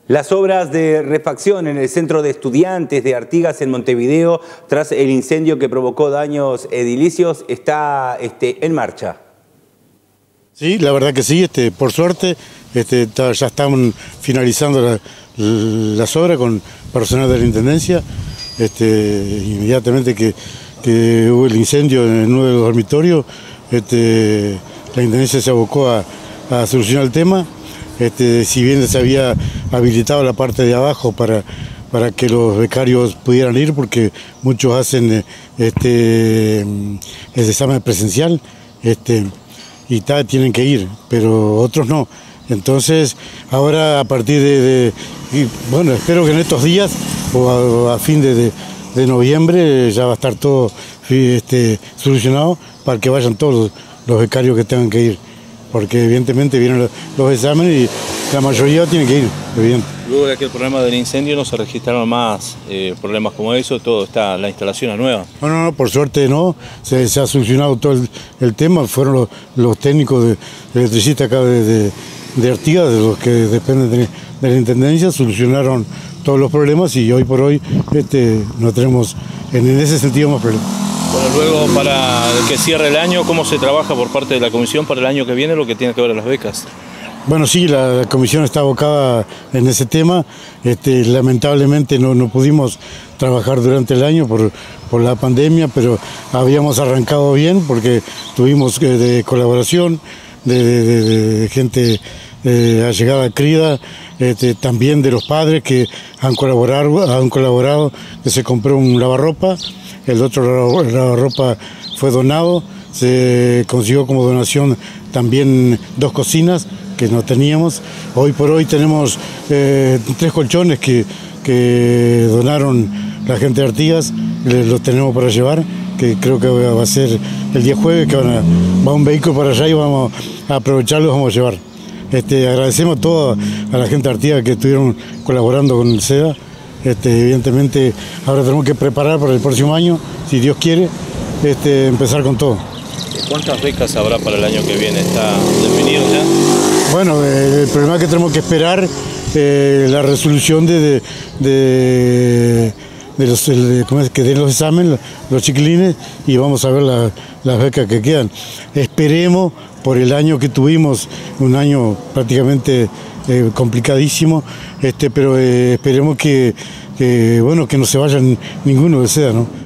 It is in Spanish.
Las obras de refacción en el Centro de Estudiantes de Artigas en Montevideo, tras el incendio que provocó daños edilicios, está en marcha. Sí, la verdad que sí, por suerte ya estamos finalizando las obras con personal de la Intendencia. Inmediatamente que hubo el incendio en uno de los dormitorios, la Intendencia se abocó a solucionar el tema. Si bien se había habilitado la parte de abajo para que los becarios pudieran ir, porque muchos hacen el examen presencial y tienen que ir, pero otros no. Entonces, ahora a partir bueno, espero que en estos días o a fin de noviembre ya va a estar todo solucionado para que vayan todos los becarios que tengan que ir, porque evidentemente vienen los exámenes y la mayoría tienen que ir, evidente. Luego de aquel problema del incendio no se registraron más problemas como eso, todo está, la instalación es nueva. No, por suerte no, se ha solucionado todo el tema, fueron los técnicos de electricistas acá de Artigas, de los que dependen de la Intendencia, solucionaron todos los problemas y hoy por hoy no tenemos en ese sentido más problemas. Bueno, luego para que cierre el año, ¿cómo se trabaja por parte de la comisión para el año que viene lo que tiene que ver a las becas? Bueno, sí, la comisión está abocada en ese tema. Lamentablemente no pudimos trabajar durante el año por la pandemia, pero habíamos arrancado bien porque tuvimos de colaboración de gente allegada a Crida, también de los padres que han colaborado, que se compró un lavarropa, el otro lavarropa fue donado, se consiguió como donación también 2 cocinas que no teníamos. Hoy por hoy tenemos 3 colchones que donaron la gente de Artigas, los tenemos para llevar, que creo que va a ser el día jueves, que va un vehículo para allá y vamos a aprovecharlo y vamos a llevar. Agradecemos a toda la gente de Artigas que estuvieron colaborando con el SEDA. Evidentemente ahora tenemos que preparar para el próximo año, si Dios quiere, empezar con todo. ¿Cuántas becas habrá para el año que viene? ¿Está definido ya? Bueno, el problema es que tenemos que esperar la resolución de que den los exámenes, los chiquilines, y vamos a ver las becas que quedan. Esperemos, por el año que tuvimos, un año prácticamente complicadísimo, pero esperemos que no se vayan ninguno de SEDA, ¿no?